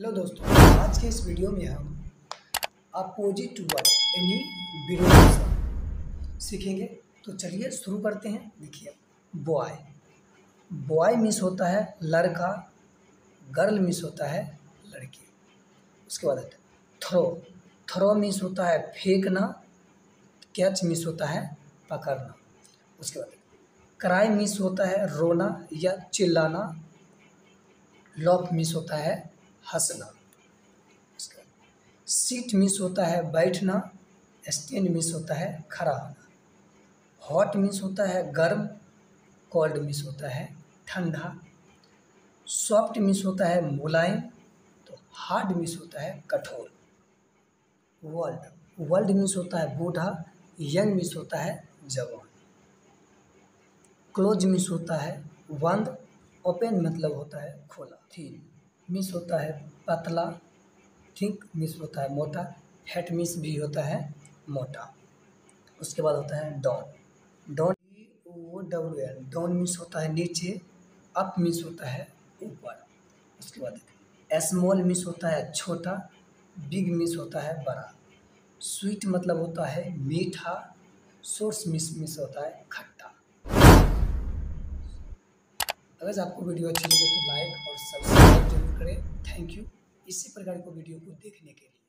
Hello दोस्तों, आज के इस वीडियो में हम अपोजिट वर्ड यानी विरोधी सीखेंगे। तो चलिए शुरू करते हैं। देखिए, बॉय बॉय मीन्स होता है लड़का, गर्ल मीन्स होता है लड़की। उसके बाद थ्रो थ्रो मीन्स होता है फेंकना, कैच मीन्स होता है पकड़ना। उसके बाद क्राई मीन्स होता है रोना या चिल्लाना, लॉफ मीन्स होता है हंसना। सीट मीन्स होता है बैठना, स्टैंड मीन्स होता है खड़ा होना। हॉट मीन्स होता है गर्म, कोल्ड मीन्स होता है ठंडा। सॉफ्ट मीन्स होता है मुलायम, तो हार्ड मीन्स होता है कठोर। वर्ल्ड वर्ल्ड मीन्स होता है बूढ़ा, यंग मीन्स होता है जवान। क्लोज मीन्स होता है बंद, ओपन मतलब होता है खोला। थिन मीन्स होता है पतला, थिक मीन्स होता है मोटा, फैट मीन्स भी होता है मोटा। उसके बाद होता है डाउन डाउन डाउन मीन्स होता है नीचे, अप मीन्स होता है ऊपर। उसके बाद स्मॉल मीन्स होता है छोटा, बिग मीन्स होता है बड़ा। स्वीट मतलब होता है मीठा, सोर्स मीन्स होता है खट्टा। अगर आपको वीडियो अच्छी लगे तो लाइक और सब्सक्राइब जरूर करें। थैंक यू इसी प्रकार को वीडियो को देखने के लिए।